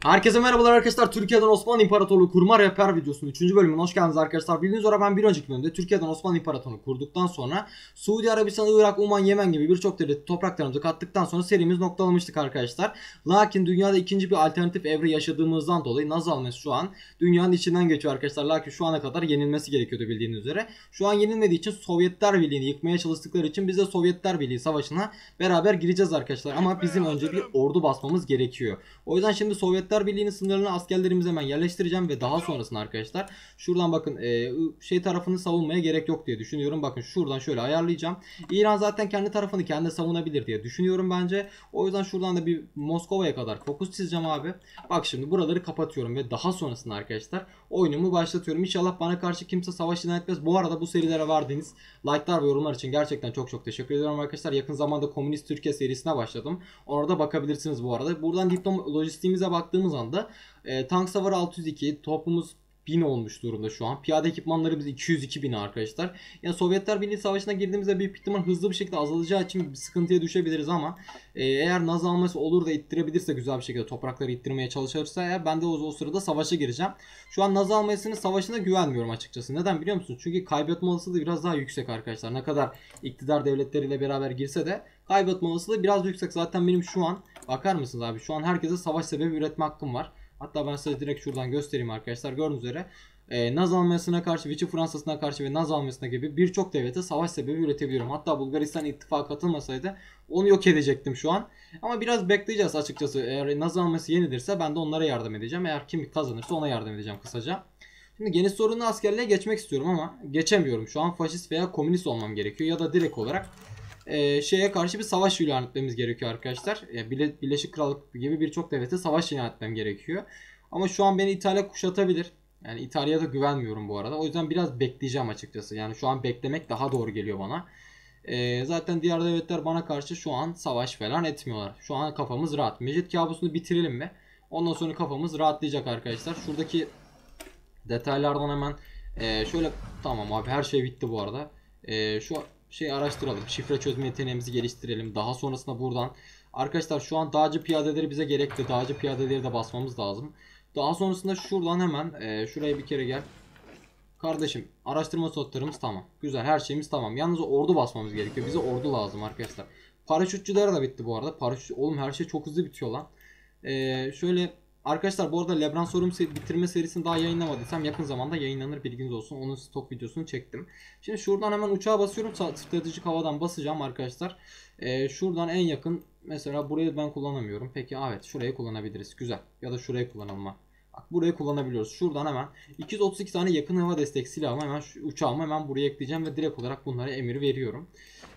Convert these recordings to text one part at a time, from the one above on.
Herkese merhabalar arkadaşlar. Türkiye'den Osmanlı İmparatorluğu kurma rehber videosunun 3. bölümüne hoş geldiniz arkadaşlar. Bildiğiniz üzere ben bir önceki bölümde Türkiye'den Osmanlı İmparatorluğu kurduktan sonra Suudi Arabistan, Irak, Oman, Yemen gibi birçok devleti topraklarımızı kattıktan sonra serimiz noktalamıştık arkadaşlar. Lakin dünyada ikinci bir alternatif evre yaşadığımızdan dolayı Naz alması şu an dünyanın içinden geçiyor arkadaşlar. Lakin şu ana kadar yenilmesi gerekiyordu bildiğiniz üzere. Şu an yenilmediği için Sovyetler Birliği'ni yıkmaya çalıştıkları için biz de Sovyetler Birliği savaşına beraber gireceğiz arkadaşlar. Ama bizim önce bir ordu basmamız gerekiyor. O yüzden şimdi Sovyetler Birliği'nin sınırlarına askerlerimizi hemen yerleştireceğim ve daha sonrasında arkadaşlar şuradan bakın tarafını savunmaya gerek yok diye düşünüyorum. Bakın şuradan şöyle ayarlayacağım. İran zaten kendi tarafını kendi savunabilir diye düşünüyorum bence. O yüzden şuradan da bir Moskova'ya kadar fokus çizeceğim abi. Bak şimdi buraları kapatıyorum ve daha sonrasında arkadaşlar oyunumu başlatıyorum. İnşallah bana karşı kimse savaş ilan etmez. Bu arada bu serilere verdiğiniz like'lar ve yorumlar için gerçekten çok teşekkür ediyorum arkadaşlar. Yakın zamanda Komünist Türkiye serisine başladım. Orada bakabilirsiniz bu arada. Buradan lojistiğimize baktığımız anda tank savarı 602, topumuz 1000 olmuş durumda şu an. Piyade ekipmanlarımız 202 bin arkadaşlar. Yani Sovyetler Birliği Savaşı'na girdiğimizde büyük ihtimal hızlı bir şekilde azalacağı için bir sıkıntıya düşebiliriz ama eğer Naz alması olur da ittirebilirse, güzel bir şekilde toprakları ittirmeye çalışırsa eğer, ben de o sırada savaşa gireceğim. Şu an Naz almasının savaşına güvenmiyorum açıkçası. Neden biliyor musunuz? Çünkü kaybetme olasılığı biraz daha yüksek arkadaşlar. Ne kadar iktidar devletleriyle beraber girse de kaybetme olasılığı biraz yüksek. Zaten benim şu an, bakar mısınız abi, şu an herkese savaş sebebi üretme hakkım var. Hatta ben size direkt şuradan göstereyim arkadaşlar. Gördüğünüz üzere Naz almasına karşı, Vichy Fransa'sına karşı ve Naz almasına gibi birçok devlete savaş sebebi üretebiliyorum. Hatta Bulgaristan ittifaka katılmasaydı onu yok edecektim şu an. Ama biraz bekleyeceğiz açıkçası. Eğer Naz alması yenilirse ben de onlara yardım edeceğim. Eğer kim kazanırsa ona yardım edeceğim kısaca. Şimdi geniş sorunlu askerliğe geçmek istiyorum ama geçemiyorum. Şu an faşist veya komünist olmam gerekiyor ya da direkt olarak şeye karşı bir savaş ilan etmemiz gerekiyor arkadaşlar. Birleşik Krallık gibi birçok devlete savaş ilan etmem gerekiyor. Ama şu an beni İtalya kuşatabilir. Yani İtalya'da güvenmiyorum bu arada. O yüzden biraz bekleyeceğim açıkçası. Yani şu an beklemek daha doğru geliyor bana. Zaten diğer devletler bana karşı şu an savaş falan etmiyorlar. Şu an kafamız rahat. Mecit kabusunu bitirelim mi? Ondan sonra kafamız rahatlayacak arkadaşlar. Şuradaki detaylardan hemen şöyle, tamam abi, her şey bitti bu arada. Şu araştıralım. Şifre çözme yeteneğimizi geliştirelim. Daha sonrasında buradan arkadaşlar şu an dağcı piyadeleri bize gerekli. Dağcı piyadeleri de basmamız lazım. Daha sonrasında şuradan hemen şuraya bir kere gel. Kardeşim, araştırma slotlarımız tamam. Güzel, her şeyimiz tamam. Yalnız ordu basmamız gerekiyor. Bize ordu lazım arkadaşlar. Paraşütçüler de bitti bu arada. Oğlum her şey çok hızlı bitiyor lan. Şöyle arkadaşlar, bu arada Laboratuvarım bitirme serisini daha yayınlamadıysam yakın zamanda yayınlanır, bilginiz olsun. Onun stok videosunu çektim. Şimdi şuradan hemen uçağa basıyorum. Stratejik havadan basacağım arkadaşlar. Şuradan en yakın, mesela burayı ben kullanamıyorum. Peki evet, şurayı kullanabiliriz. Güzel. Ya da şurayı kullanalım. Bak, burayı kullanabiliyoruz. Şuradan hemen 232 tane yakın hava destek silahımı hemen uçağımı hemen buraya ekleyeceğim ve direkt olarak bunlara emir veriyorum.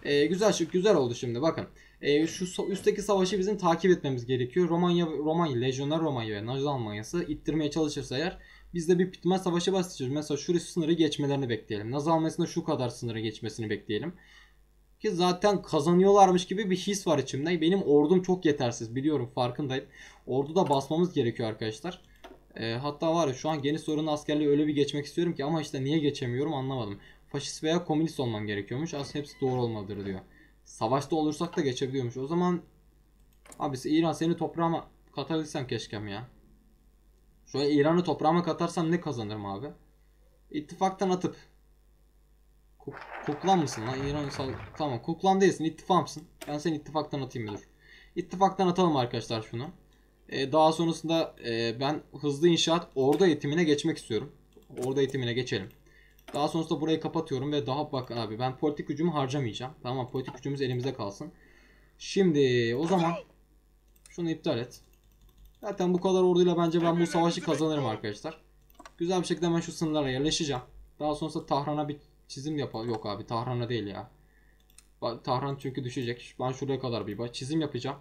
Güzel oldu şimdi bakın. Şu üstteki savaşı bizim takip etmemiz gerekiyor. Romanya, Lejyoner Romanya ve Nazi Almanya'sı ittirmeye çalışırsa eğer biz de bir bitmez savaşı başlayacağız. Mesela şurası sınırı geçmelerini bekleyelim. Nazi Almanya'sında şu kadar sınırı geçmesini bekleyelim. Ki zaten kazanıyorlarmış gibi bir his var içimde. Benim ordum çok yetersiz, biliyorum, farkındayım. Ordu da basmamız gerekiyor arkadaşlar. Hatta var ya, şu an geniş sorunlu askerliği öyle bir geçmek istiyorum ki, ama işte niye geçemiyorum anlamadım. Faşist veya komünist olmam gerekiyormuş. Aslında hepsi doğru olmalıdır diyor. Savaşta olursak da geçebiliyormuş. O zaman abi İran, seni toprağıma katabilsem keşkem ya. Şöyle İran'ı toprağıma katarsam ne kazanırım abi? İttifaktan atıp kuklan mısın lan? Tamam, kuklan değilsin, ittifakımsın. Ben seni ittifaktan atayım bir dur. İttifaktan atalım arkadaşlar şunu. Daha sonrasında ben hızlı inşaat ordu eğitimine geçmek istiyorum. Ordu eğitimine geçelim. Daha sonrasında burayı kapatıyorum ve daha bakın abi, ben politik gücümü harcamayacağım. Tamam, politik gücümüz elimizde kalsın. Şimdi o zaman şunu iptal et. Zaten bu kadar orduyla bence ben bu savaşı kazanırım arkadaşlar. Güzel bir şekilde hemen şu sınırlara yerleşeceğim. Daha sonrasında Tahran'a bir çizim yapalım. Yok abi, Tahran'a değil ya. Tahran çünkü düşecek. Ben şuraya kadar bir çizim yapacağım.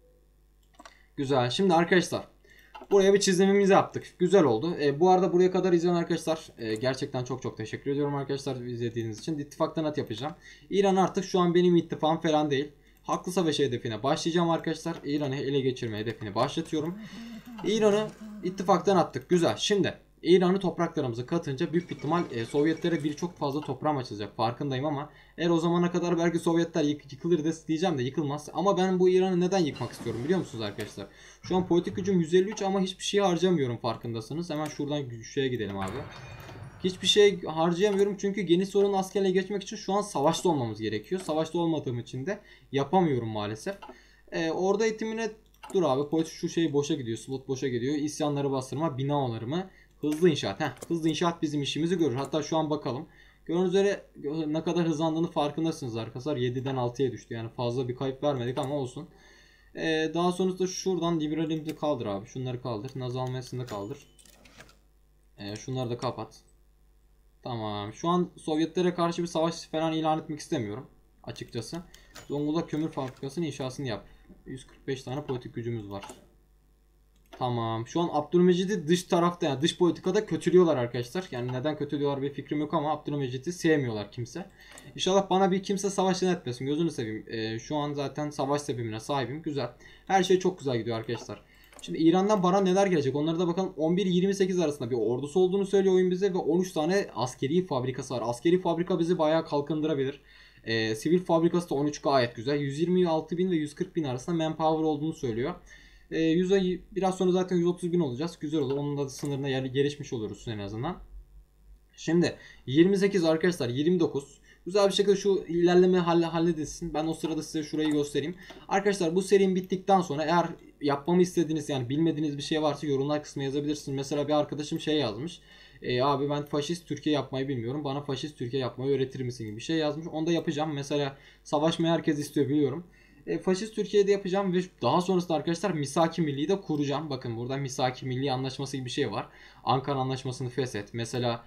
Güzel. Şimdi arkadaşlar, buraya bir çizimimizi yaptık. Güzel oldu. Bu arada buraya kadar izleyen arkadaşlar gerçekten çok teşekkür ediyorum arkadaşlar izlediğiniz için. İttifaktan at yapacağım. İran artık şu an benim ittifakım falan değil. Haklı savaş hedefine başlayacağım arkadaşlar. İran'ı ele geçirme hedefini başlatıyorum. İran'ı ittifaktan attık. Güzel. Şimdi İran'ı topraklarımıza katınca büyük ihtimal Sovyetlere birçok fazla toprağım açılacak, farkındayım ama eğer o zamana kadar belki Sovyetler yıkılır diyeceğim de yıkılmaz. Ama ben bu İran'ı neden yıkmak istiyorum biliyor musunuz arkadaşlar? Şu an politik gücüm 153 ama hiçbir şey harcamıyorum, farkındasınız. Hemen şuradan şeye gidelim abi. Hiçbir şey harcayamıyorum çünkü geniş sorunlu askerle geçmek için şu an savaşta olmamız gerekiyor. Savaşta olmadığım için de yapamıyorum maalesef. Orada eğitimine dur abi. Politik şu şey boşa gidiyor. Slot boşa gidiyor. İsyanları bastırma, binalarımı hızlı inşaat. Hızlı inşaat bizim işimizi görür. Hatta şu an bakalım. Gördüğünüz üzere ne kadar hızlandığını farkındasınız arkadaşlar. 7'den 6'ya düştü. Yani fazla bir kayıp vermedik ama olsun. Daha sonrasında şuradan liberalimizi kaldır abi. Şunları kaldır. Naz almasını kaldır. Şunları da kapat. Tamam. Şu an Sovyetlere karşı bir savaş falan ilan etmek istemiyorum. Açıkçası. Zonguldak kömür fabrikasının inşasını yap. 145 tane politik gücümüz var. Tamam. Şu an Abdülmecit'i dış tarafta, yani dış politikada kötülüyorlar arkadaşlar. Yani neden kötülüyorlar bir fikrim yok ama Abdülmecit'i sevmiyorlar kimse. İnşallah bana bir kimse savaş etmesin. Gözünü seveyim. Şu an zaten savaş sebebine sahibim. Güzel. Her şey çok güzel gidiyor arkadaşlar. Şimdi İran'dan bana neler gelecek onlara da bakalım. 11-28 arasında bir ordusu olduğunu söylüyor oyun bize ve 13 tane askeri fabrikası var. Askeri fabrika bizi bayağı kalkındırabilir. Sivil fabrikası da 13 gayet güzel. 126.000 ve 140.000 arasında manpower olduğunu söylüyor. 100 ay biraz sonra zaten 130.000 olacağız. Güzel olur. Onun da sınırına gelişmiş oluruz en azından. Şimdi 28 arkadaşlar, 29. Güzel bir şekilde şu ilerleme halledilsin. Ben o sırada size şurayı göstereyim. Arkadaşlar bu serim bittikten sonra eğer yapmamı istediğiniz, yani bilmediğiniz bir şey varsa yorumlar kısmına yazabilirsiniz. Mesela bir arkadaşım şey yazmış. Abi ben faşist Türkiye yapmayı bilmiyorum. Bana faşist Türkiye yapmayı öğretir misin gibi bir şey yazmış. Onu da yapacağım. Mesela savaşmayı herkes istiyor biliyorum. Faşist Türkiye'de yapacağım ve daha sonrasında arkadaşlar Misaki Milli'yi de kuracağım. Bakın burada Misaki Milli Anlaşması gibi bir şey var. Ankara Anlaşması'nı feshet. Mesela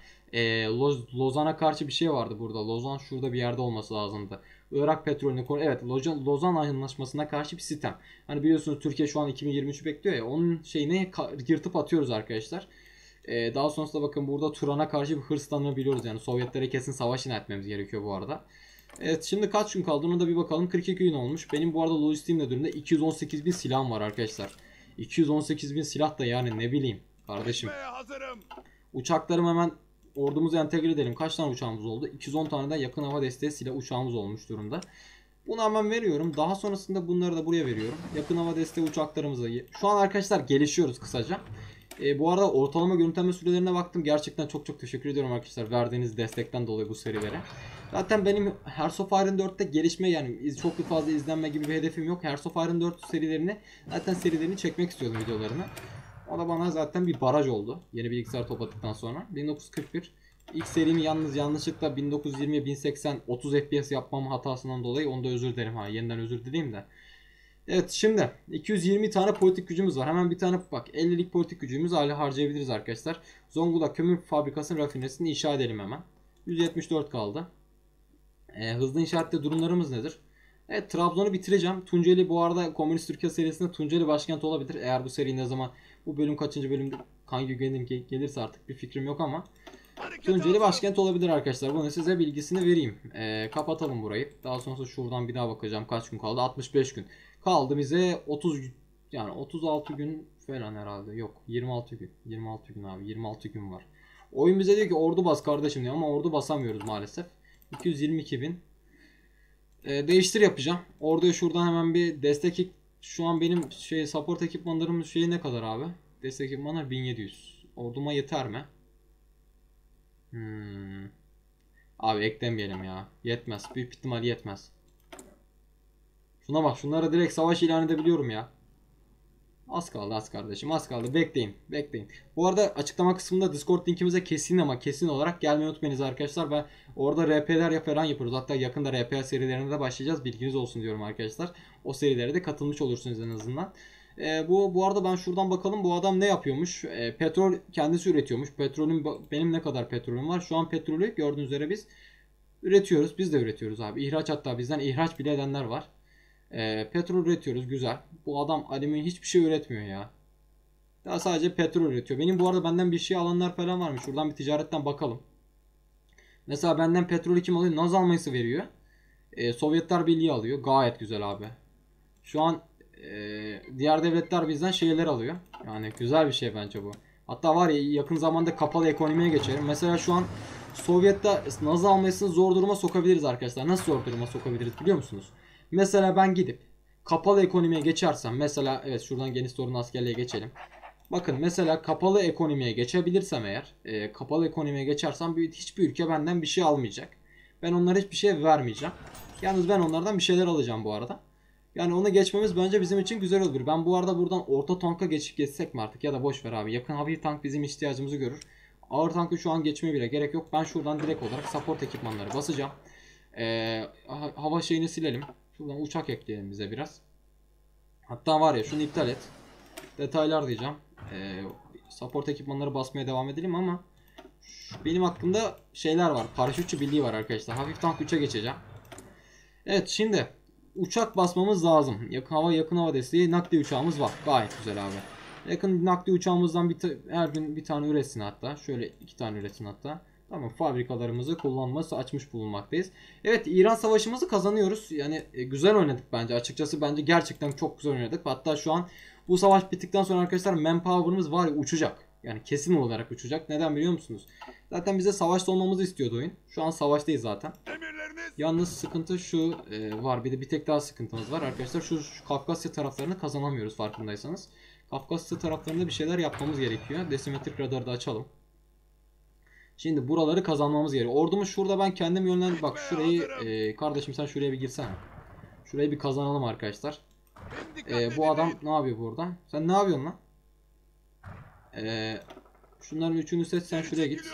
Lozan'a karşı bir şey vardı burada. Lozan şurada bir yerde olması lazımdı. Irak petrolünü koru. Evet, Lozan Anlaşması'na karşı bir sistem. Hani biliyorsunuz Türkiye şu an 2023'ü bekliyor ya. Onun şeyini yırtıp atıyoruz arkadaşlar. Daha sonrasında bakın burada Turan'a karşı bir hırslanabiliyoruz. Yani Sovyetlere kesin savaş ilan etmemiz gerekiyor bu arada. Evet, şimdi kaç gün kaldı ona da bir bakalım. 42 gün olmuş. Benim bu arada lojistiğim de durumda 218.000 silahım var arkadaşlar. 218.000 silah da yani ne bileyim kardeşim. Uçaklarım hemen ordumuza entegre edelim. Kaç tane uçağımız oldu? 210 tane de yakın hava desteği silah uçağımız olmuş durumda. Bunu hemen veriyorum. Daha sonrasında bunları da buraya veriyorum. Yakın hava desteği uçaklarımızı. Şu an arkadaşlar gelişiyoruz kısaca. Bu arada ortalama görüntüleme sürelerine baktım. Gerçekten çok çok teşekkür ediyorum arkadaşlar verdiğiniz destekten dolayı bu serilere. Zaten benim Hearts of Iron 4'te gelişme, yani çok fazla izlenme gibi bir hedefim yok. Hearts of Iron 4 serilerini çekmek istiyordum videolarını. O da bana zaten bir baraj oldu. Yeni bilgisayar topladıktan sonra. 1941. İlk serimi yalnız yanlışlıkla 1920'ye 1080 30 FPS yapmam hatasından dolayı onu da özür dilerim. Yeniden özür dileyim de. Evet, şimdi 220 tane politik gücümüz var. Hemen bir tane bak 50'lik politik gücümüz hala harcayabiliriz arkadaşlar. Zonguldak kömür fabrikasının rafinerisini inşa edelim hemen. 174 kaldı. Hızlı inşaatte durumlarımız nedir? Evet, Trabzon'u bitireceğim. Tunceli bu arada Komünist Türkiye serisinde Tunceli başkent olabilir. Eğer bu seri ne zaman, bu bölüm kaçıncı bölümde hangi gün gelirse artık bir fikrim yok ama Tunceli başkent olabilir arkadaşlar. Bunu size bilgisini vereyim. Kapatalım burayı. Daha sonra şuradan bir daha bakacağım. Kaç gün kaldı? 65 gün. Kaldı bize 30 yani 36 gün falan herhalde. Yok, 26 gün. 26 gün abi. 26 gün var. Oyun bize diyor ki ordu bas kardeşim diyor ama ordu basamıyoruz maalesef. 222 bin. Değiştir yapacağım. Orduya şuradan hemen bir destek, şu an benim support ekipmanlarımın ne kadar abi? Destek ekipmanlar 1700. Orduma yeter mi? Abi eklemeyelim ya. Yetmez. Büyük ihtimal yetmez. Şuna bak, şunlara direkt savaş ilan edebiliyorum ya. Az kaldı az kardeşim, az kaldı. Bekleyin bekleyin. Bu arada açıklama kısmında Discord linkimize kesin ama kesin olarak gelmeyi unutmayınız arkadaşlar. Ben orada RP'ler falan yapıyoruz. Hatta yakında RP serilerine de başlayacağız. Bilginiz olsun diyorum arkadaşlar. O serilere de katılmış olursunuz en azından. Bu arada ben şuradan bakalım bu adam ne yapıyormuş. Petrol kendisi üretiyormuş. Benim ne kadar petrolüm var? Şu an petrolü gördüğünüz üzere biz üretiyoruz. Biz de üretiyoruz abi. İhraç, hatta bizden ihraç bile edenler var. Petrol üretiyoruz, güzel. Bu adam alüminyum hiçbir şey üretmiyor ya. Daha sadece petrol üretiyor. Benim bu arada benden bir şey alanlar falan varmış. Şuradan bir ticaretten bakalım. Mesela benden petrolü kim alıyor? Naz almayısı veriyor. Sovyetler Birliği alıyor. Gayet güzel abi. Şu an diğer devletler bizden şeyler alıyor. Yani güzel bir şey bence bu. Hatta var ya yakın zamanda kapalı ekonomiye geçerim. Mesela şu an Sovyet'te Naz almasını zor duruma sokabiliriz arkadaşlar. Nasıl zor duruma sokabiliriz biliyor musunuz? Mesela ben gidip kapalı ekonomiye geçersem, mesela evet şuradan geniş sorunlu askerliğe geçelim. Bakın mesela kapalı ekonomiye geçebilirsem eğer, kapalı ekonomiye geçersem hiçbir ülke benden bir şey almayacak. Ben onlara hiçbir şey vermeyeceğim. Yalnız ben onlardan bir şeyler alacağım bu arada. Yani onu geçmemiz bence bizim için güzel olur. Ben bu arada buradan orta tanka geçsek mi artık, ya da boş ver abi. Yakın hafif tank bizim ihtiyacımızı görür. Ağır tankı şu an geçmeye bile gerek yok. Ben şuradan direkt olarak support ekipmanları basacağım. Hava şeyini silelim. Şuradan uçak ekleyelim bize biraz. Hatta var ya şunu iptal et. Detaylar diyeceğim. Support ekipmanları basmaya devam edelim ama benim hakkımda şeyler var. Paraşütçü birliği var arkadaşlar. Hafif tank 3'e geçeceğim. Evet şimdi uçak basmamız lazım. Yakın hava desteği nakliye uçağımız var. Gayet güzel abi. Yakın nakliye uçağımızdan her gün bir tane üretsin hatta. Şöyle 2 tane üretsin hatta. Tamam, fabrikalarımızı kullanması açmış bulunmaktayız. Evet, İran savaşımızı kazanıyoruz. Yani güzel oynadık bence. Açıkçası bence gerçekten çok güzel oynadık. Hatta şu an bu savaş bittikten sonra arkadaşlar manpower'ımız var ya uçacak. Yani kesin olarak uçacak. Neden biliyor musunuz? Zaten bize savaşta olmamızı istiyordu oyun. Şu an savaştayız zaten. Yalnız sıkıntı şu var. Bir tek daha sıkıntımız var arkadaşlar. Şu Kafkasya taraflarını kazanamıyoruz farkındaysanız. Kafkasya taraflarında bir şeyler yapmamız gerekiyor. Desimetrik radarı da açalım. Şimdi buraları kazanmamız gerekiyor. Ordumu şurada ben kendim yönlendirdim. Bak şurayı kardeşim sen şuraya bir girsene. Şurayı bir kazanalım arkadaşlar. Bu adam ne yapıyor burada? Sen ne yapıyorsun lan? Şunların üçünü seç, sen şuraya git.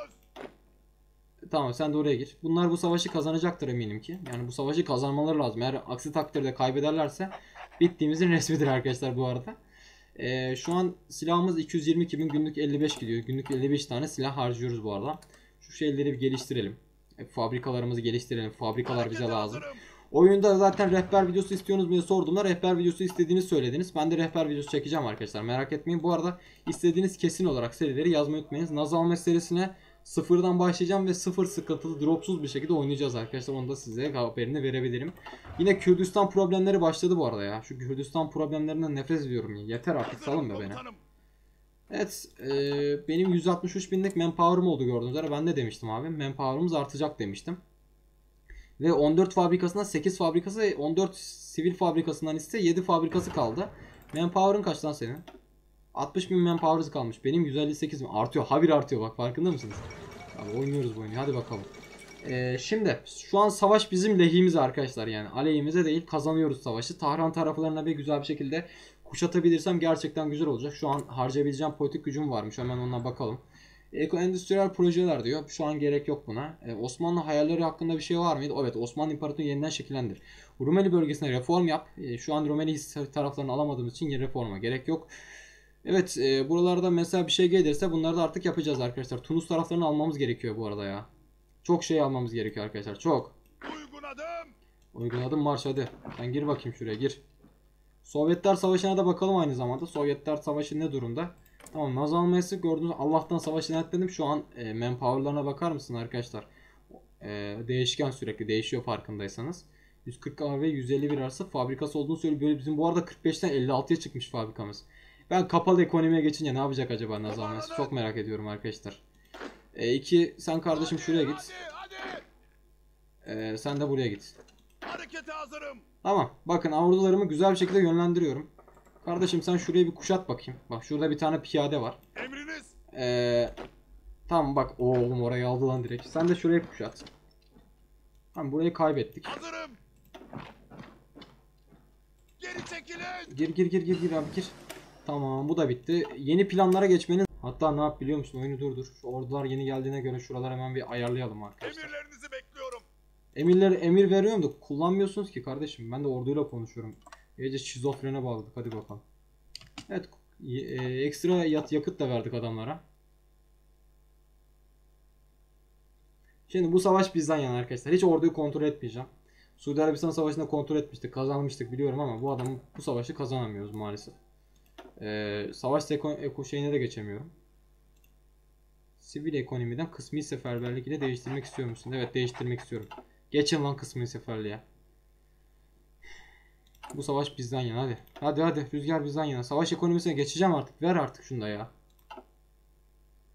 Tamam, sen de oraya gir. Bunlar bu savaşı kazanacaktır eminim ki. Yani bu savaşı kazanmaları lazım. Eğer aksi takdirde kaybederlerse bittiğimizin resmidir arkadaşlar bu arada. Şu an silahımız 222 bin, günlük 55 gidiyor. Günlük 55 tane silah harcıyoruz bu arada. Şu şeyleri bir geliştirelim. Fabrikalarımızı geliştirelim. Fabrikalar bize lazım. Oyunda zaten rehber videosu istiyorsunuz diye sorduğumda rehber videosu istediğini söylediniz. Ben de rehber videosu çekeceğim arkadaşlar. Merak etmeyin. Bu arada istediğiniz kesin olarak serileri yazmayı unutmayınız. Naz alma serisine sıfırdan başlayacağım ve sıfır sıkıntılı, dropsuz bir şekilde oynayacağız arkadaşlar. Onu da size haberini verebilirim. Yine Kürdistan problemleri başladı bu arada ya. Şu Kürdistan problemlerinden nefret ediyorum ya. Yeter artık, salın be beni. Evet, benim 163 binlik manpower'ım oldu gördüğünüz üzere. Ben de demiştim abi. Manpower'ımız artacak demiştim. Ve 14 fabrikasından 8 fabrikası, 14 sivil fabrikasından ise 7 fabrikası kaldı. Manpower'ın kaç lan senin? 60 bin manpower'ız kalmış. Benim 158 bin. Artıyor. Habire artıyor, bak farkında mısınız? Abi oynuyoruz bu oyunu. Hadi bakalım. Şimdi şu an savaş bizim lehimize arkadaşlar, yani aleyhimize değil, kazanıyoruz savaşı. Tahran taraflarına bir güzel bir şekilde kuşatabilirsem gerçekten güzel olacak. Şu an harcayabileceğim politik gücüm varmış, hemen ona bakalım. Eko-endüstriyel projeler diyor. Şu an gerek yok buna. Osmanlı hayalleri hakkında bir şey var mıydı? Evet, Osmanlı İmparatorluğu yeniden şekillendir. Rumeli bölgesine reform yap. Şu an Rumeli taraflarını alamadığımız için reforma gerek yok. Evet, buralarda mesela bir şey gelirse bunları da artık yapacağız arkadaşlar. Tunus taraflarını almamız gerekiyor bu arada ya. Çok şey almamız gerekiyor arkadaşlar. Çok. Uygun adım marş hadi. Sen gir bakayım şuraya, gir. Sovyetler Savaşı'na da bakalım aynı zamanda. Sovyetler Savaşı ne durumda? Tamam, Naz almayası gördüğünüz Allah'tan savaşı netledim. Şu an manpower'larına bakar mısın arkadaşlar? Değişken, sürekli değişiyor farkındaysanız. 140 ve 151 arası fabrikası olduğunu söylüyor. Böyle bizim bu arada 45'ten 56'ya çıkmış fabrikamız. Ben kapalı ekonomiye geçince ne yapacak acaba Naz almayası? Çok merak ediyorum arkadaşlar. Sen kardeşim şuraya git. Sen de buraya git. Harekete hazırım. Tamam. Bakın ordularımı güzel bir şekilde yönlendiriyorum. Kardeşim sen şuraya bir kuşat bakayım. Bak şurada bir tane piyade var. Emriniz. Tamam bak. Oğlum orayı aldı lan direkt. Sen de şuraya kuşat. Tamam, burayı kaybettik. Hazırım. Geri çekilin. Gir abi gir. Tamam, bu da bitti. Yeni planlara geçmenin, hatta ne yap biliyor musun? Oyunu durdur. Şu ordular yeni geldiğine göre şuraları hemen bir ayarlayalım arkadaşlar. Emirlerinizi bekliyorum. Emir veriyorum da kullanmıyorsunuz ki kardeşim. Ben de orduyla konuşuyorum. İyice şizofrene bağladık. Hadi bakalım. Evet, ekstra yakıt da verdik adamlara. Şimdi bu savaş bizden yana arkadaşlar. Hiç orduyu kontrol etmeyeceğim. Suudi Arabistan Savaşı'nda kontrol etmiştik. Kazanmıştık biliyorum ama bu savaşı kazanamıyoruz maalesef. Savaş şeyine de geçemiyorum. Sivil ekonomiden kısmi seferberlik ile değiştirmek istiyor musun? Evet, değiştirmek istiyorum. Geçin lan kısmi seferliğe. Bu savaş bizden yana hadi. Hadi rüzgar bizden yana. Savaş ekonomisine geçeceğim artık. Ver artık şunu da ya.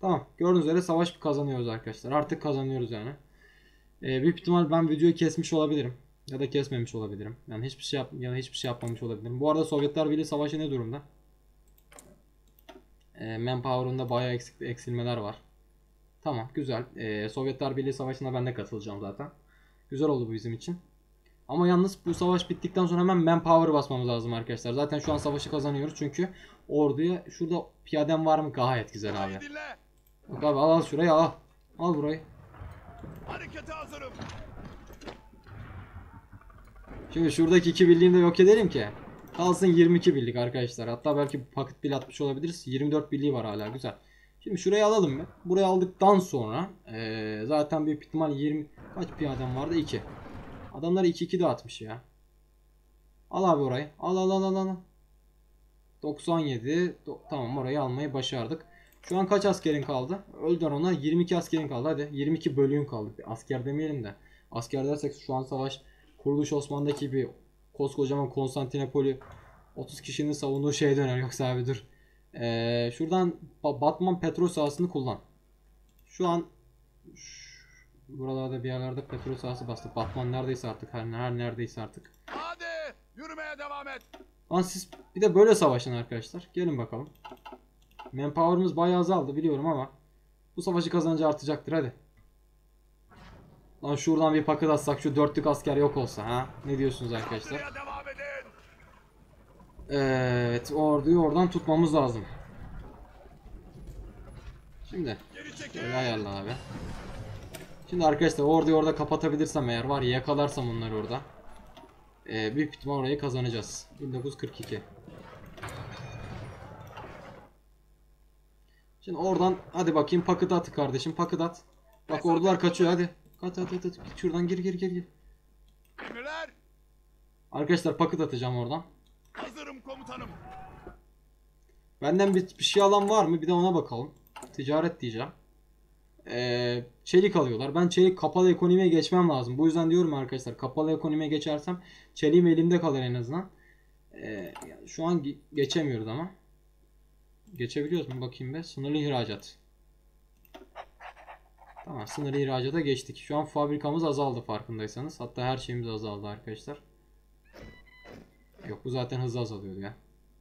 Tamam. Gördüğünüz üzere savaş kazanıyoruz arkadaşlar. Artık kazanıyoruz yani. Büyük ihtimal ben videoyu kesmiş olabilirim. Ya da kesmemiş olabilirim. Yani hiçbir şey yapmamış olabilirim. Bu arada Sovyetler Birliği savaşı ne durumda? Manpower'ında bayağı eksilmeler var. Tamam, güzel. Sovyetler Birliği savaşına ben de katılacağım zaten. Güzel oldu bu bizim için. Ama yalnız bu savaş bittikten sonra hemen manpower basmamız lazım arkadaşlar. Zaten şu an savaşı kazanıyoruz çünkü orduya şurada piyadem var mı? Gayet güzel abi. Dinle. Bak abi, al şurayı, al. Al burayı. Harekete hazırım. Şimdi şuradaki 2 birliğini de yok edelim ki. Kalsın 22 birlik arkadaşlar. Hatta belki paket bile atmış olabiliriz. 24 birliği var hala, güzel. Şimdi şurayı alalım mı? Burayı aldıktan sonra zaten büyük ihtimal 20 kaç piyadem vardı? 2. Adamlar 2-2 dağıtmış ya. Al abi orayı. Al. 97. Tamam, orayı almayı başardık. Şu an kaç askerin kaldı? Öldür ona. 22 askerin kaldı. Hadi 22 bölüğün kaldı. Asker demeyelim de. Asker dersek şu an savaş Kuruluş Osman'daki bir koskocaman Konstantinopol'ü 30 kişinin savunduğu şeye döner. Yoksa abi dur. Şuradan Batman petrol sahasını kullan. Şu an buralarda bir yerlerde petrol sahası bastı. Batman neredeyse artık. Her neredeyse artık. Hadi yürümeye devam et. Lan siz bir de böyle savaşın arkadaşlar. Gelin bakalım. Manpower'ımız bayağı azaldı biliyorum ama bu savaşı kazanınca artacaktır, hadi. Lan şuradan bir paket atsak, şu dörtlük asker yok olsa ha. Ne diyorsunuz arkadaşlar? Saldırıya devam edin. Evet, orduyu oradan tutmamız lazım. Şimdi Geri çekil. şöyle ayarla abi. Şimdi arkadaşlar orduyu orada kapatabilirsem eğer, var ya, yakalarsam onları orada, büyük ihtimal orayı kazanacağız. 1942. Şimdi oradan hadi bakayım, paket at kardeşim, paket at. Bak ordular kaçıyor, hadi. At. Şuradan gir. Emirler. Arkadaşlar paket atacağım oradan. Hazırım komutanım. Benden bir şey alan var mı? Bir de ona bakalım. Ticaret diyeceğim. Çelik alıyorlar. Ben çelik kapalı ekonomiye geçmem lazım. Bu yüzden diyorum arkadaşlar, kapalı ekonomiye geçersem çeliğim elimde kalır en azından. Şu an geçemiyoruz ama. Geçebiliyoruz mu? Bakayım be. Sınırlı ihracat. Tamam, sınırlı ihracata geçtik. Şu an fabrikamız azaldı farkındaysanız. Hatta her şeyimiz azaldı arkadaşlar. Yok, bu zaten hızlı azalıyordu ya.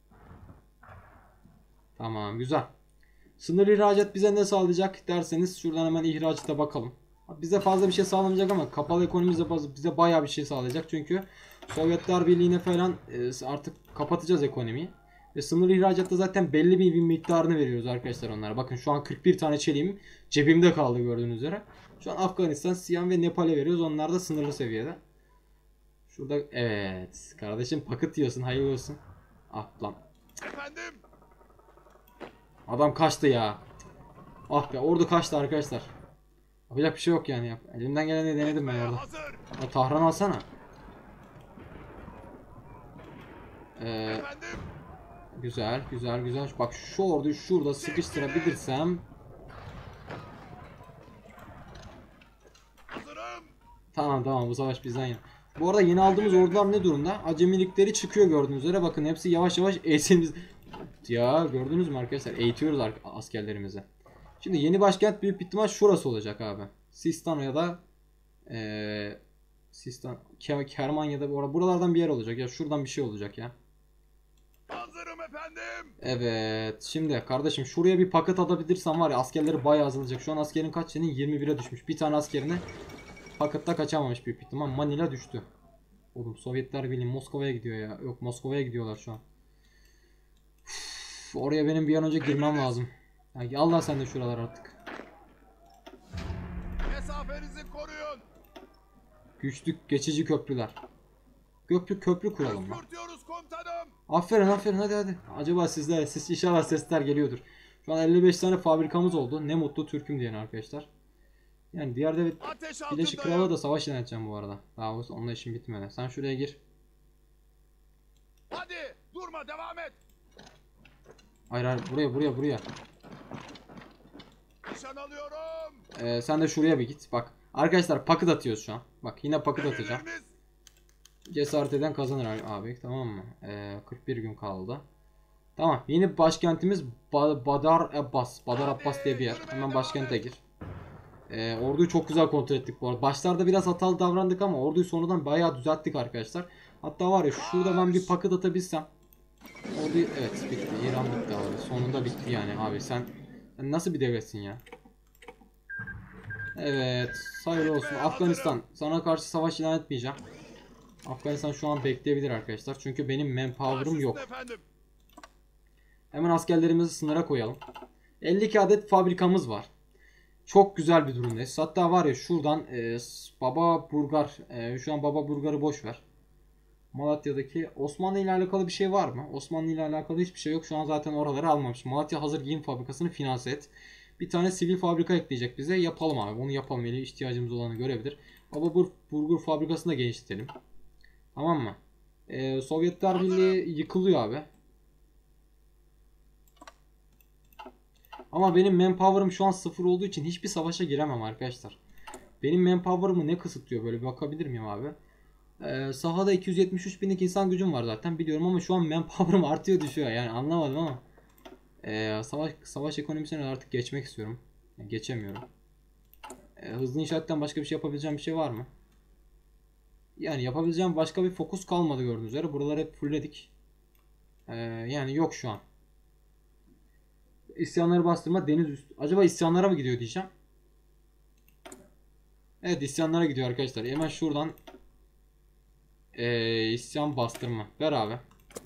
Tamam, güzel. Sınırlı ihracat bize ne sağlayacak derseniz şuradan hemen ihracata bakalım. Bize fazla bir şey sağlamayacak ama kapalı ekonomimize bize bayağı bir şey sağlayacak. Çünkü Sovyetler Birliği'ne falan artık kapatacağız ekonomiyi. Ve sınırlı ihracatta zaten belli bir miktarını veriyoruz arkadaşlar onlara. Bakın şu an 41 tane çeliğim cebimde kaldı gördüğünüz üzere. Şu an Afganistan, Siyan ve Nepal'e veriyoruz. Onlar da sınırlı seviyede. Şurada evet kardeşim, paket diyorsun, hayırlı olsun. Ah lan. Efendim. Adam kaçtı ya. Ah be, ordu kaçtı arkadaşlar. Yapacak bir şey yok yani. Elimden geleni denedim ben orada. Hazır. Ya, Tahran alsana. Efendim. Güzel. Bak şu orduyu şurada sıkıştırabilirsem. Hazırım. Tamam, bu savaş bizden ya. Bu arada yeni aldığımız ordular ne durumda? Acemilikleri çıkıyor gördüğünüz üzere. Bakın hepsi yavaş eğitimiz. Ya gördünüz mü arkadaşlar? Eğitiyoruz askerlerimizi. Şimdi yeni başkent büyük ihtimal şurası olacak abi. Sistan ya da Sistan, Kerman ya da buralardan bir yer olacak ya. Şuradan bir şey olacak ya. Hazırım efendim. Evet. Şimdi kardeşim şuraya bir paket atabilirsem var ya, askerleri bayağı azalacak. Şu an askerin kaç senin? 21'e düşmüş. Bir tane askerine pakette kaçamamış büyük ihtimal. Manila düştü. Oğlum Sovyetler Birliği Moskova'ya gidiyor ya. Yok, Moskova'ya gidiyorlar şu an. Uf, oraya benim bir an önce girmem lazım. Ya Allah, sen de şuralar artık. Mesafenizi koruyun. Güçlü geçici köprüler. Köprü kuralım lan. Kürtüyoruz komutanım. Aferin hadi. Acaba siz inşallah sesler geliyordur. Şu an 55 tane fabrikamız oldu. Ne mutlu Türk'üm diyen arkadaşlar. Yani diğer devlet Ateş Birleşik altındayım. Krallığa da savaş ilan edeceğim bu arada. Daha onunla işim bitmedi. Sen şuraya gir. Hadi durma devam et. Hayır buraya. Nişan alıyorum. Sen de şuraya bir git. Bak arkadaşlar, paket atıyoruz şu an. Bak yine paket atacağım. Emirleriniz. Cesaret eden kazanır abi, tamam mı? 41 gün kaldı. Tamam. Yeni başkentimiz Badar Abbas. Badar Abbas diye bir yer. Hemen başkente gir. Orduyu çok güzel kontrol ettik bu arada. Başlarda biraz hatalı davrandık ama orduyu sonradan bayağı düzelttik arkadaşlar. Hatta var ya şurada ben bir paket atabilsem. Orduyu evet bitti. İran bitti abi. Sonunda bitti yani abi. Sen nasıl bir devletsin ya? Evet. Hayırlı olsun. Afganistan. Sana karşı savaş ilan etmeyeceğim. Afganistan şu an bekleyebilir arkadaşlar. Çünkü benim manpower'ım yok. Efendim. Hemen askerlerimizi sınıra koyalım. 52 adet fabrikamız var. Çok güzel bir durumdayız. Hatta var ya şuradan Baba Burgar. Şu an Baba Burgar'ı boş ver. Malatya'daki Osmanlı ile alakalı bir şey var mı? Osmanlı ile alakalı hiçbir şey yok. Şu an zaten oraları almamış. Malatya hazır giyim fabrikasını finanse et. Bir tane sivil fabrika ekleyecek bize. Yapalım abi. Onu yapalım. Eli ihtiyacımız olanı görebilir. Baba Burgur fabrikasını da genişletelim. Tamam mı? Sovyetler Birliği yıkılıyor abi. Ama benim manpower'ım şu an 0 olduğu için hiçbir savaşa giremem arkadaşlar. Benim manpower'ımı ne kısıtlıyor böyle bir bakabilir miyim abi? Sahada 273 binlik insan gücüm var zaten biliyorum ama şu an manpower'ım artıyor düşüyor yani anlamadım ama. Savaş ekonomisine artık geçmek istiyorum. Yani geçemiyorum. Hızlı inşaattan başka bir şey yapabileceğim bir şey var mı? Yani yapabileceğim başka bir fokus kalmadı gördüğünüz üzere. Buraları hep fullledik. Yani yok şu an. İsyanları bastırma deniz üstü. Acaba isyanlara mı gidiyor diyeceğim. Evet isyanlara gidiyor arkadaşlar. Hemen şuradan isyan bastırma. Ver abi.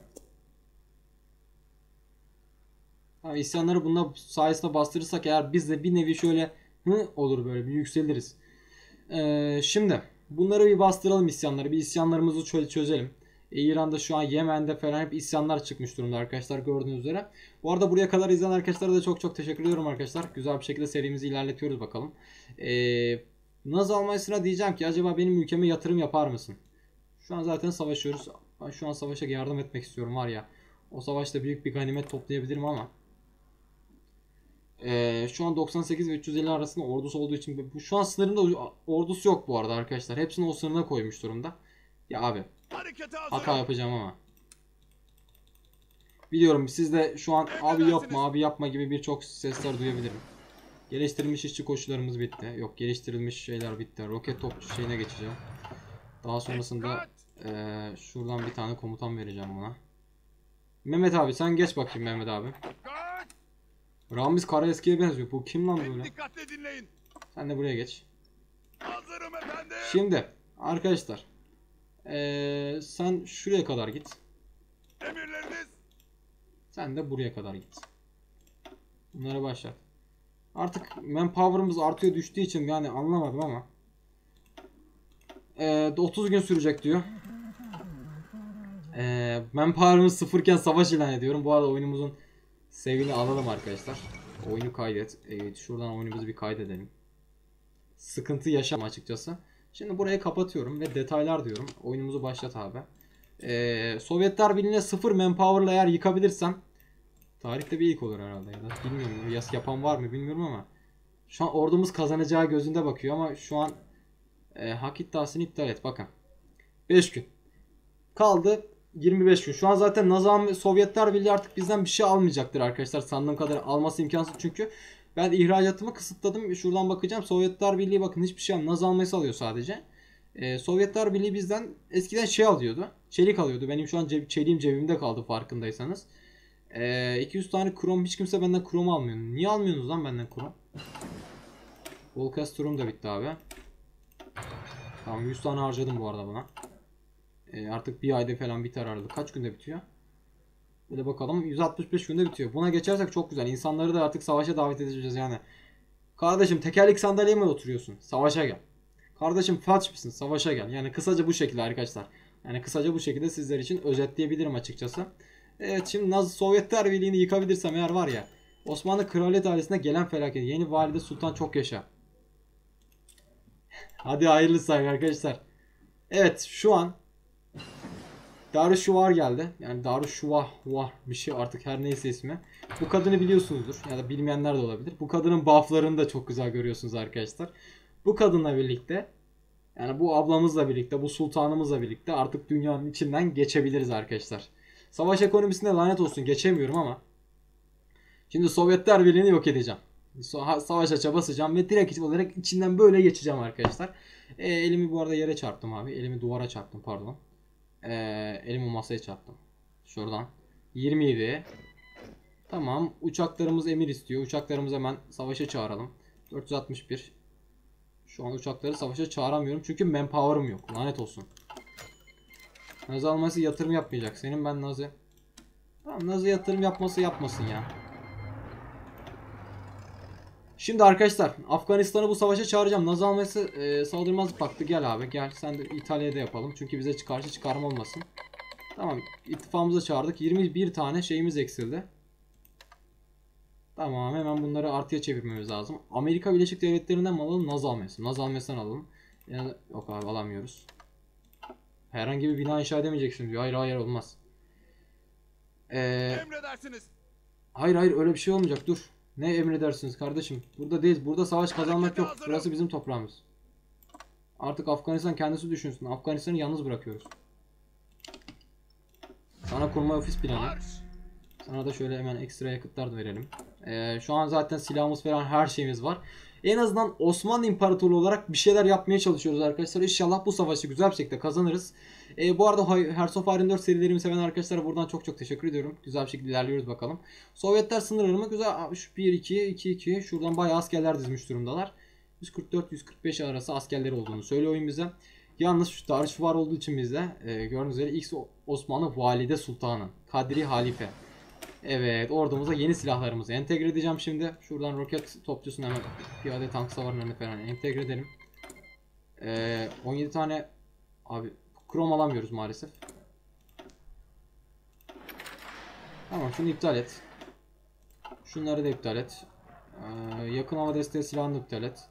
Tamam, isyanları bununla sayesinde bastırırsak eğer biz de bir nevi şöyle olur böyle bir yükseliriz. Şimdi bunları bir bastıralım isyanları. Bir isyanlarımızı çözelim. İran'da şu an Yemen'de falan hep isyanlar çıkmış durumda arkadaşlar gördüğünüz üzere. Bu arada buraya kadar izleyen arkadaşlara da çok çok teşekkür ediyorum arkadaşlar. Güzel bir şekilde serimizi ilerletiyoruz bakalım. Naz Almanya'sına diyeceğim ki acaba benim ülkeme yatırım yapar mısın? Şu an zaten savaşıyoruz. Ben şu an savaşa yardım etmek istiyorum var ya. O savaşta büyük bir ganimet toplayabilirim ama. Şu an 98 ve 350 arasında ordusu olduğu için şu an sınırında ordusu yok bu arada arkadaşlar. Hepsini o sınırına koymuş durumda. Ya abi hata yapacağım ama. Biliyorum siz de şu an abi yapma abi yapma gibi birçok sesler duyabilirim. Geliştirilmiş işçi koşullarımız bitti. Yok geliştirilmiş şeyler bitti. Roket topçu şeyine geçeceğim. Daha sonrasında şuradan bir tane komutan vereceğim buna. Mehmet abi sen geç bakayım Mehmet abi. Ramiz Karaeski'ye benziyor. Bu kim lan böyle? Dikkatle dinleyin. Sen de buraya geç. Hazırım efendim. Şimdi arkadaşlar sen şuraya kadar git. Emirleriniz. Sen de buraya kadar git. Bunları başlat. Artık manpower'ımız artıyor düştüğü için yani anlamadım ama 30 gün sürecek diyor. Manpower'ımız sıfırken savaş ilan ediyorum. Bu arada oyunumuzun save'ini alalım arkadaşlar. Oyunu kaydet. Şuradan oyunumuzu bir kaydedelim. Sıkıntı yaşam açıkçası. Şimdi burayı kapatıyorum ve detaylar diyorum. Oyunumuzu başlat abi. Sovyetler Birliği'ne 0 manpower'la eğer yıkabilirsem tarihte bir ilk olur herhalde ya da bilmiyorum. Yapan var mı bilmiyorum ama şu an ordumuz kazanacağı gözünde bakıyor ama şu an hak iddiasını iptal et bakın. 5 gün. Kaldı 25 gün. Şu an zaten Nazam Sovyetler Birliği artık bizden bir şey almayacaktır arkadaşlar. Sandığım kadar alması imkansız çünkü ben ihracatımı kısıtladım. Şuradan bakacağım. Sovyetler Birliği bakın hiçbir şey almıyor. Naz almayı alıyor sadece. Sovyetler Birliği bizden eskiden şey alıyordu. Çelik alıyordu. Benim şu an çeliğim cebimde kaldı farkındaysanız. 200 tane krom. Hiç kimse benden krom almıyor. Niye almıyorsunuz lan benden krom? Volcasturum da bitti abi. Tamam 100 tane harcadım bu arada buna. Artık bir ayda falan biter arada. Kaç günde bitiyor? Böyle bakalım 165 günde bitiyor. Buna geçersek çok güzel. İnsanları da artık savaşa davet edeceğiz yani. Kardeşim tekerlek sandalyeye mi oturuyorsun? Savaşa gel. Kardeşim felç misin? Savaşa gel. Yani kısaca bu şekilde arkadaşlar. Yani kısaca bu şekilde sizler için özetleyebilirim açıkçası. Evet şimdi Nazi Sovyetler Birliği'ni yıkabilirsem eğer var ya. Osmanlı Kraliyet ailesine gelen felaket. Yeni valide Sultan çok yaşa. Hadi hayırlısı arkadaşlar. Evet şu an Darüşşuvar geldi. Yani Darüşşuvah bir şey artık her neyse ismi. Bu kadını biliyorsunuzdur ya da bilmeyenler de olabilir. Bu kadının bufflarını da çok güzel görüyorsunuz arkadaşlar. Bu kadınla birlikte yani bu ablamızla birlikte bu sultanımızla birlikte artık dünyanın içinden geçebiliriz arkadaşlar. Savaş ekonomisine lanet olsun geçemiyorum ama. Şimdi Sovyetler Birliği'ni yok edeceğim. Savaşa çaba basacağım ve direkt olarak içinden böyle geçeceğim arkadaşlar. Elimi bu arada yere çarptım abi. Elimi duvara çarptım pardon. Elimi masaya çarptım. Şuradan. 27. Tamam. Uçaklarımız emir istiyor. Uçaklarımızı hemen savaşa çağıralım. 461. Şu an uçakları savaşa çağıramıyorum. Çünkü manpower'ım yok. Lanet olsun. Nazi alması yatırım yapmayacak. Senin ben Nazi. Tamam, Nazi yatırım yapmasın ya. Şimdi arkadaşlar Afganistan'ı bu savaşa çağıracağım. Nazi alması saldırmaz paktı. Gel abi gel. Sen de İtalya'da yapalım. Çünkü bize karşı çıkarma olmasın. Tamam. İttifakımıza çağırdık. 21 tane şeyimiz eksildi. Tamam, hemen bunları artıya çevirmemiz lazım. Amerika Birleşik Devletleri'nden mi alalım? Nazi alması. Nazi almasından alalım. Yani, yok abi alamıyoruz. Herhangi bir bina inşa edemeyeceksin diyor. Hayır hayır olmaz. Emredersiniz. Hayır hayır öyle bir şey olmayacak, dur. Ne emredersiniz kardeşim? Burada değil. Burada savaş kazanmak yok. Burası bizim toprağımız. Artık Afganistan kendisi düşünsün. Afganistan'ı yalnız bırakıyoruz. Sana kurma ofis planı. Marş. Sana da şöyle hemen ekstra yakıtlar da verelim. Şu an zaten silahımız falan her şeyimiz var. En azından Osmanlı İmparatorluğu olarak bir şeyler yapmaya çalışıyoruz arkadaşlar. İnşallah bu savaşı güzel bir şekilde kazanırız. Bu arada Hearts of Iron 4 serilerimi seven arkadaşlara buradan çok çok teşekkür ediyorum. Güzel bir şekilde ilerliyoruz bakalım. Sovyetler sınırlarımı güzel. 1, 2, 2, 2. Şuradan bayağı askerler dizmiş durumdalar. 144-145 arası askerleri olduğunu söylüyor oyun bize. Yalnız şu tarih var olduğu için bizde gördüğünüz üzere X Osmanlı Valide Sultanı Kadri Halife. Evet, ordumuza yeni silahlarımızı entegre edeceğim şimdi. Şuradan roket topçusunu hemen piyade tank savarlarını falan entegre edelim. 17 tane abi krom alamıyoruz maalesef. Tamam, şunu iptal et. Şunları da iptal et. Yakın hava desteği silahını da iptal et.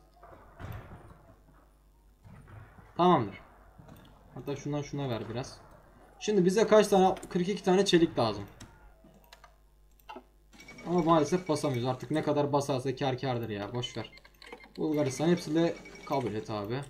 Tamamdır. Hatta şundan şuna ver biraz. Şimdi bize kaç tane? 42 tane çelik lazım. Ama maalesef basamıyoruz. Artık ne kadar basarsa kârdır ya. Boşver. Bulgaristan hepsini kabul et abi.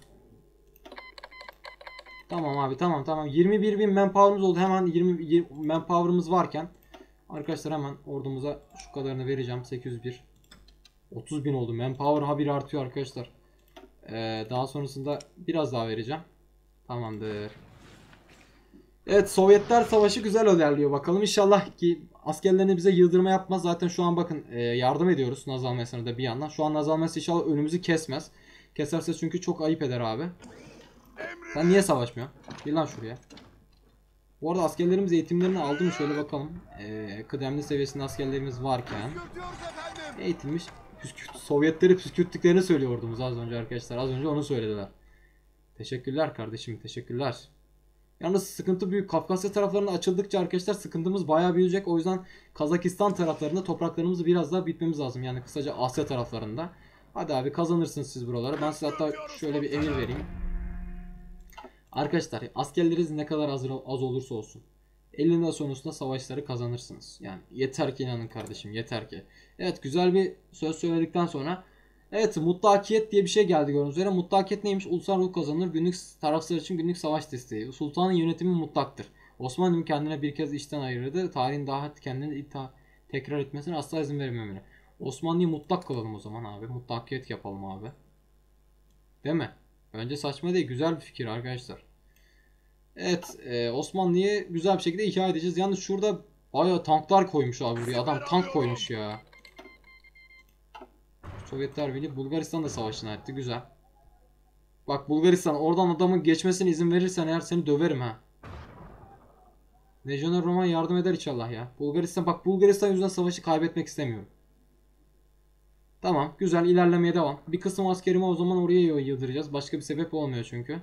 Tamam abi, tamam. 21.000 manpower'ımız oldu. Hemen 20 manpower'ımız varken arkadaşlar hemen ordumuza şu kadarını vereceğim. 801. 30.000 oldu. Manpower habire artıyor arkadaşlar. Daha sonrasında biraz daha vereceğim. Tamamdır. Evet, Sovyetler Savaşı güzel ilerliyor bakalım. İnşallah ki askerlerini bize yıldırma yapmaz. Zaten şu an bakın yardım ediyoruz Naz almasına da bir yandan. Şu an Naz alması inşallah önümüzü kesmez. Keserse çünkü çok ayıp eder abi. Sen niye savaşmıyorsun? Gel lan şuraya. Bu arada askerlerimiz eğitimlerini aldı mı şöyle bakalım. Kıdemli seviyesinde askerlerimiz varken eğitilmiş. Sovyetleri püskürttüklerini söylüyor ordumuz az önce arkadaşlar. Az önce onu söylediler. Teşekkürler kardeşim, teşekkürler. Yalnız sıkıntı büyük. Kafkasya taraflarına açıldıkça arkadaşlar sıkıntımız bayağı büyüyecek. O yüzden Kazakistan taraflarında topraklarımızı biraz daha bitmemiz lazım. Yani kısaca Asya taraflarında. Hadi abi kazanırsınız siz buraları. Ben size hatta şöyle bir emir vereyim. Arkadaşlar askerleriniz ne kadar az olursa olsun, elinde sonrasında savaşları kazanırsınız. Yani yeter ki inanın kardeşim, yeter ki. Evet, güzel bir söz söyledikten sonra evet, mutlakiyet diye bir şey geldi gördüğünüz üzere. Mutlakiyet neymiş? Ulusal ruh kazanır. Günlük tarafsız için günlük savaş desteği. Sultanın yönetimi mutlaktır. Osmanlı kendine bir kez işten ayırdı. Tarihin daha kendini tekrar etmesine asla izin vermemeli. Osmanlı'yı mutlak kılalım o zaman abi. Mutlakiyet yapalım abi. Değil mi? Bence saçma değil. Güzel bir fikir arkadaşlar. Evet, Osmanlı'yı güzel bir şekilde ihya edeceğiz. Yalnız şurada bayağı tanklar koymuş abi buraya. Adam tank koymuş ya. Sovyetler Birliği Bulgaristan'da savaşını etti. Güzel. Bak Bulgaristan, oradan adamın geçmesine izin verirsen eğer seni döverim ha. Legioner Roman yardım eder inşallah ya. Bulgaristan, bak Bulgaristan yüzünden savaşı kaybetmek istemiyorum. Tamam, güzel, ilerlemeye devam. Bir kısım askerimi o zaman oraya yıldıracağız. Başka bir sebep olmuyor çünkü.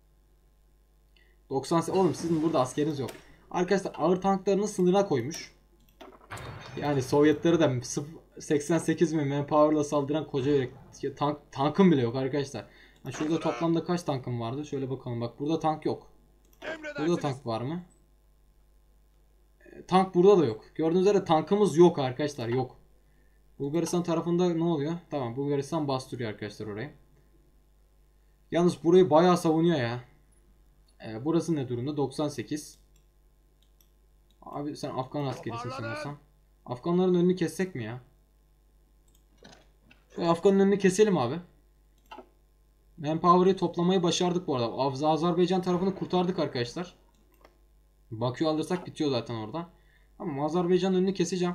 90, oğlum sizin burada askeriniz yok. Arkadaşlar ağır tanklarını sınırına koymuş. Yani Sovyetleri de 88.000 manpower'la saldıran koca yürek tankım bile yok arkadaşlar. Yani şurada toplamda kaç tankım vardı? Şöyle bakalım. Bak burada tank yok. Burada tank var mı? Tank burada da yok. Gördüğünüz üzere tankımız yok arkadaşlar, yok. Bulgaristan tarafında ne oluyor? Tamam, Bulgaristan bastırıyor arkadaşlar orayı. Yalnız burayı bayağı savunuyor ya. Burası ne durumda? 98. Abi sen Afgan askerisin Toparlanın. sanırsam. Afganların önünü kessek mi ya? Şöyle Afgan'ın önünü keselim abi. Manpower'ı toplamayı başardık bu arada. Azerbaycan tarafını kurtardık arkadaşlar. Bakü alırsak bitiyor zaten orada. Ama Azerbaycan'ın önünü keseceğim.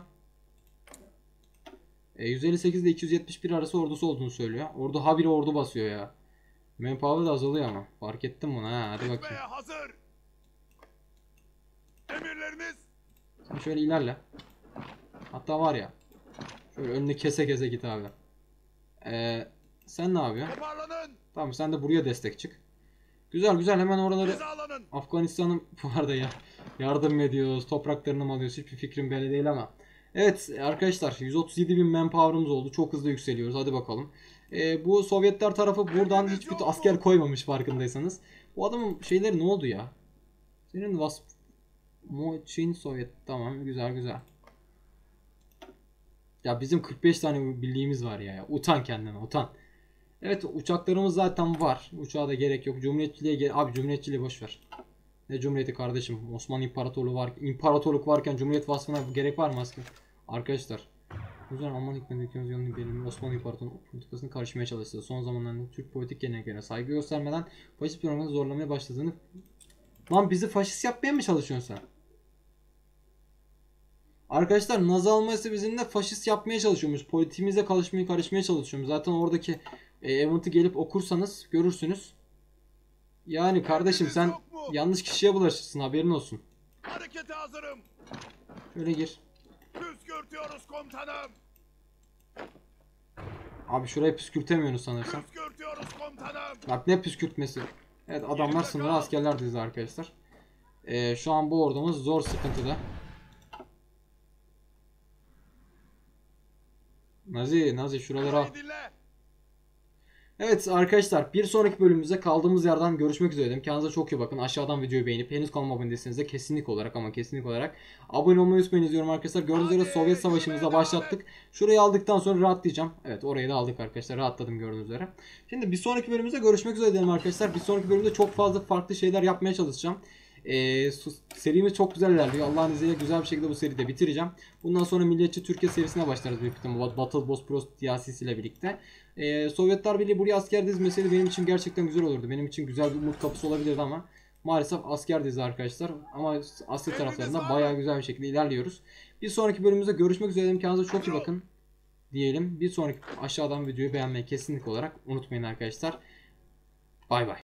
158 ile 271 arası ordusu olduğunu söylüyor. Ordu habire ordu basıyor ya. Manpower da azalıyor ama. Fark ettim bunu ha. Hadi bakayım. Gitmeye hazır. Emirleriniz. Sen şöyle ilerle. Hatta var ya. Şöyle önünü kese kese git abi. Sen ne yapıyorsun? Toparlanın. Tamam sen de buraya destek çık. Güzel güzel hemen oraları Hizalanın. Afganistan'ın bu arada ya yardım mı ediyoruz, topraklarını mı alıyoruz hiçbir fikrim belli değil ama. Evet arkadaşlar 137 bin manpower'ımız oldu. Çok hızlı yükseliyoruz. Hadi bakalım. Bu Sovyetler tarafı buradan hiçbir asker koymamış farkındaysanız. Bu adamın şeyleri ne oldu ya? Senin Çin Sovyet tamam güzel güzel. Ya bizim 45 tane birliğimiz var ya. Utan kendine utan. Evet uçaklarımız zaten var. Uçağa da gerek yok. Abi cumhuriyetçiliği boş ver. Ne cumhuriyeti kardeşim? Osmanlı İmparatorluğu var. İmparatorluk varken cumhuriyet vasfına gerek var mı asker? Arkadaşlar. O yüzden Alman hükümeti ülkemiz yolunu belirli Osmanlı İmparatorluğu politikasını karışmaya çalıştı. Son zamanlarda Türk politik geleneklerine saygı göstermeden faşist programını zorlamaya başladığını... Lan bizi faşist yapmaya mı çalışıyorsun sen? Arkadaşlar Nazi Almanya'sı bizimle faşist yapmaya çalışıyormuş. Politiğimize karışmaya çalışıyormuş. Zaten oradaki event'i gelip okursanız görürsünüz. Yani kardeşim sen Yok mu? yanlış kişiye bulaşırsın haberin olsun. Harekete hazırım. Şöyle gir. Püskürtüyoruz komutanım. Abi şurayı püskürtemiyorsunuz sanırsam. Püskürtüyoruz komutanım. Bak ne püskürtmesi. Evet adamlar sınırı askerler dizdi arkadaşlar. Şu an bu ordumuz zor sıkıntıda. Nazi şuraları al. Beni dinle. Evet arkadaşlar bir sonraki bölümümüzde kaldığımız yerden görüşmek üzere dedim. Kendinize çok iyi bakın. Aşağıdan videoyu beğenip henüz kanalıma abone değilseniz de kesinlikle olarak ama kesinlikle olarak abone olmayı unutmayın diyorum arkadaşlar. Gördüğünüz üzere Sovyet Savaşı'mızı başlattık. Şurayı aldıktan sonra rahatlayacağım. Evet orayı da aldık arkadaşlar. Rahatladım gördüğünüz üzere. Şimdi bir sonraki bölümümüzde görüşmek üzere dedim arkadaşlar. Bir sonraki bölümde çok fazla farklı şeyler yapmaya çalışacağım. Serimiz çok güzel ilerliyor. Allah'ın izniyle güzel bir şekilde bu seride bitireceğim. Bundan sonra Milliyetçi Türkiye serisine başlarız büyük ihtimalle. Battle Bosporus DLC'siyle birlikte. Sovyetler Birliği buraya asker dizmeseydi benim için gerçekten güzel olurdu. Benim için güzel bir umut kapısı olabilirdi ama maalesef asker dizi arkadaşlar. Ama Asya taraflarında bayağı güzel bir şekilde ilerliyoruz. Bir sonraki bölümümüzde görüşmek üzere. Kendinize çok iyi bakın diyelim. Bir sonraki aşağıdan videoyu beğenmeyi kesinlikle olarak unutmayın arkadaşlar. Bay bay.